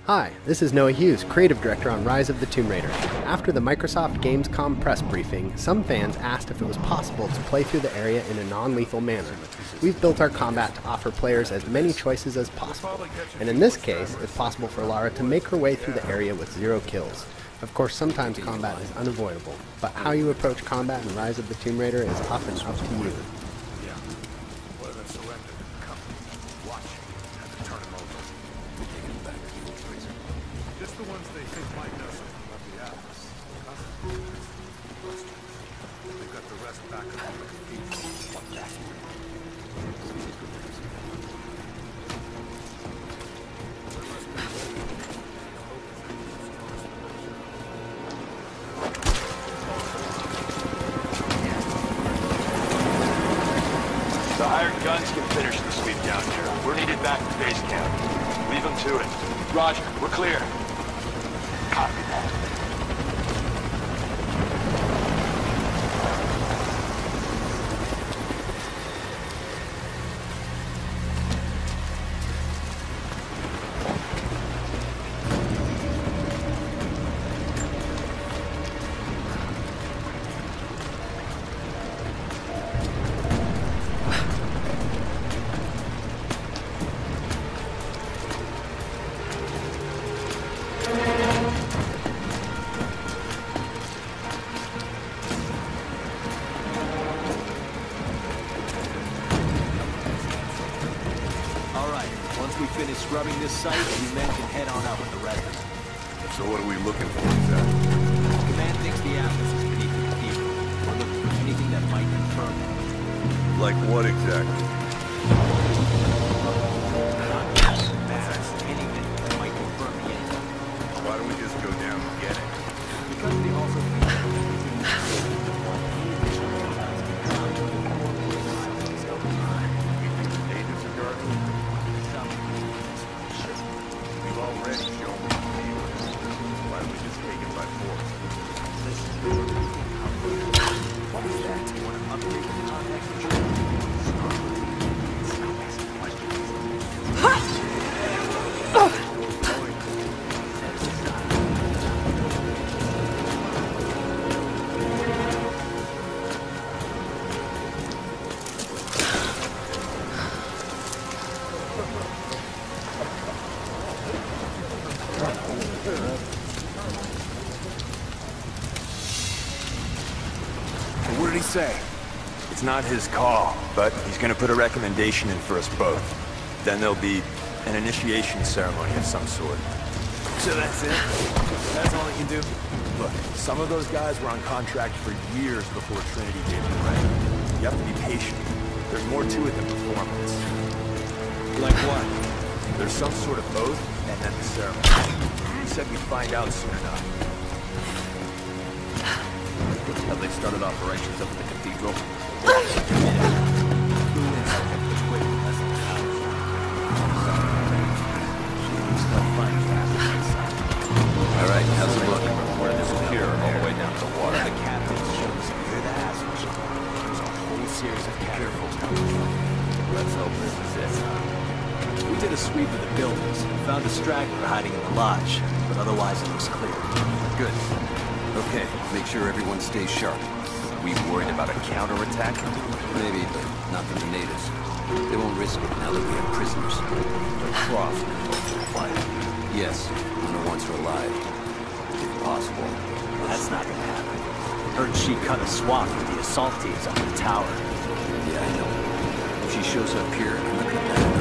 Hi, this is Noah Hughes, Creative Director on Rise of the Tomb Raider. After the Microsoft Gamescom press briefing, some fans asked if it was possible to play through the area in a non-lethal manner. We've built our combat to offer players as many choices as possible, and in this case, it's possible for Lara to make her way through the area with 0 kills. Of course, sometimes combat is unavoidable, but how you approach combat in Rise of the Tomb Raider is often up to you. Just the ones they think might know something about the Atlas. They've got the rest back on the cathedral. The hired guns can finish the sweep down here. We're needed back at base camp. Leave them to it. Roger, we're clear. Copy that. Once we finish scrubbing this site, you men can head on out with the rest of it. So what are we looking for exactly? Command thinks the Atlas is beneath the cathedral. We're looking for anything that might confirm it. Like what exactly? Anything that might confirm the intel. Why don't we just go down and get it? Because they also Natives are guarding? We've already shown them the neighbors. Why don't we just take it by force? What is that? You want to upgrade the contact control? What did he say? It's not his call, but he's gonna put a recommendation in for us both. Then there'll be an initiation ceremony of some sort. So that's it? That's all he can do? Look, some of those guys were on contract for years before Trinity gave them right. You have to be patient. There's more to it than performance. Like what? There's some sort of oath, and then the ceremony. He said we'd find out soon enough. Have they started operations up at the cathedral? Alright, how's it look? We're this pier all the way down to the water. The captain's shows hear the hazard. There's a whole series of catapults. Let's hope this is it. We did a sweep of the buildings, found a straggler hiding in the lodge, but otherwise it was clear. Good. Okay, make sure everyone stays sharp. We worried about a counterattack? Maybe, but not from the natives. They won't risk it now that we have prisoners. The Croft controls the flight. Yes, Luna wants her alive. If possible. That's not gonna happen. Heard she cut a swath with the assault teams up in the tower. Yeah, I know. If she shows up here, I'm not gonna